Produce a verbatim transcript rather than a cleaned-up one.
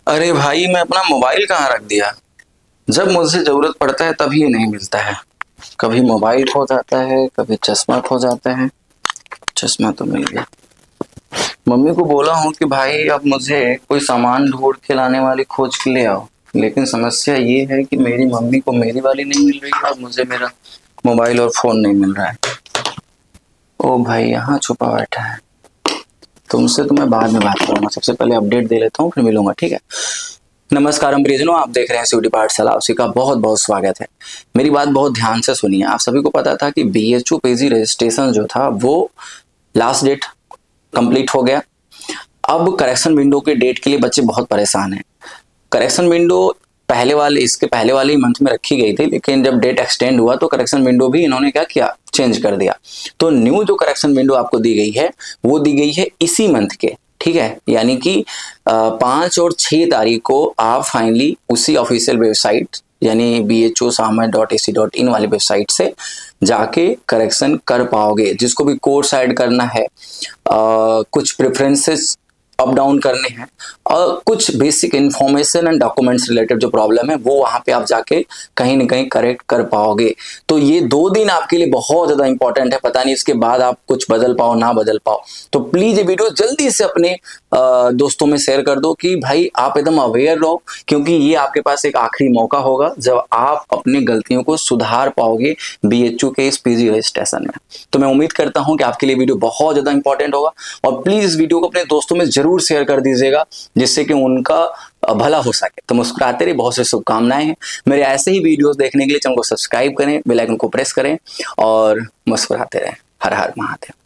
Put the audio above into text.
अरे भाई, मैं अपना मोबाइल कहाँ रख दिया। जब मुझसे जरूरत पड़ता है तभी ये नहीं मिलता है। कभी मोबाइल खो जाता है, कभी चश्मा खो जाता है। चश्मा तो मिल गया। मम्मी को बोला हूँ कि भाई अब मुझे कोई सामान ढूंढ के लाने वाली खोज के ले आओ, लेकिन समस्या ये है कि मेरी मम्मी को मेरी वाली नहीं मिल रही है और मुझे मेरा मोबाइल और फोन नहीं मिल रहा है। ओ भाई, यहाँ छुपा बैठा है। तुमसे तो मैं बाद में बात करूंगा, सबसे पहले अपडेट दे लेता हूँ, फिर मिलूंगा, ठीक है। नमस्कारम प्रियजनों, आप देख रहे हैं सीयूटी पाठशाला। आप सभी का बहुत बहुत स्वागत है। मेरी बात बहुत ध्यान से सुनिए। आप सभी को पता था कि बीएचयू पीजी रजिस्ट्रेशन जो था वो लास्ट डेट कंप्लीट हो गया। अब करेक्शन विंडो के डेट के लिए बच्चे बहुत परेशान हैं। करेक्शन विंडो पहले वाले इसके पहले वाले ही मंथ में रखी गई थी, लेकिन जब डेट एक्सटेंड हुआ तो करेक्शन विंडो भी इन्होंने क्या किया, चेंज कर दिया। तो न्यू जो करेक्शन विंडो आपको दी गई है वो दी गई है इसी मंथ के, ठीक है। यानी कि पाँच और छह तारीख को आप फाइनली उसी ऑफिशियल वेबसाइट यानी बी एच ओ सामर dot A C dot in वाली वेबसाइट से जाके करेक्शन कर पाओगे। जिसको भी कोर्स ऐड करना है, आ, कुछ प्रेफरेंसेस अप डाउन करने हैं और कुछ basic information and documents related जो प्रॉब्लम है वो वहां पे आप जाके कहीं ना कहीं करेक्ट कर पाओगे। तो ये दो दिन आपके लिए बहुत ज्यादा इंपॉर्टेंट है। पता नहीं इसके बाद आप कुछ बदल पाओ ना बदल पाओ, तो प्लीज ये वीडियो जल्दी से अपने दोस्तों में शेयर कर दो कि भाई आप एकदम अवेयर रहो, क्योंकि ये आपके पास एक आखिरी मौका होगा जब आप अपनी गलतियों को सुधार पाओगे बीएचयू के इस पीजी रजिस्ट्रेशन में। तो मैं उम्मीद करता हूं कि आपके लिए वीडियो बहुत ज्यादा इंपॉर्टेंट होगा और प्लीज इस वीडियो को अपने दोस्तों में जरूर शेयर कर दीजिएगा, जिससे कि उनका भला हो सके। तो मुस्कुराते रहिए, बहुत सी शुभकामनाएं हैं। मेरे ऐसे ही वीडियोस देखने के लिए चैनल को सब्सक्राइब करें, बेल आइकन को प्रेस करें और मुस्कुराते रहें। हर हर महादेव।